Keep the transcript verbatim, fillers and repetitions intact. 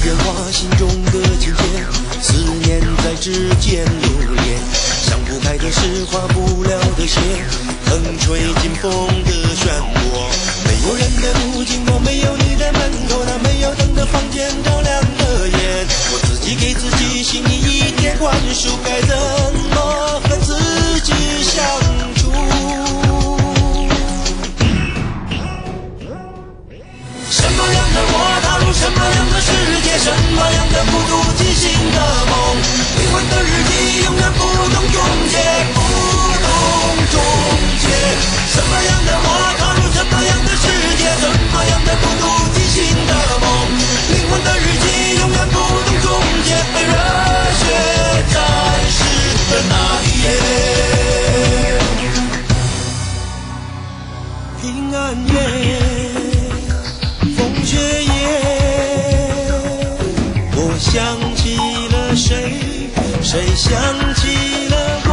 变化心中的情结，思念在指尖流连，想不开的事，化不了的血，风吹进风的漩涡。没有人的路经过没有你的门口，那没有灯的房间照亮的夜，我自己给自己心里一点灌输，该怎么和自己相处？什么样的我踏入什么样的世界，什么样的孤独即兴的梦，灵魂的日记永远不懂终结，不懂终结。什么样的我踏入什么样的世界，什么样的孤独即兴的梦，灵魂的日记永远不懂终结，被热血战士的那一夜，平安夜。雪夜，我想起了谁，谁想起了我。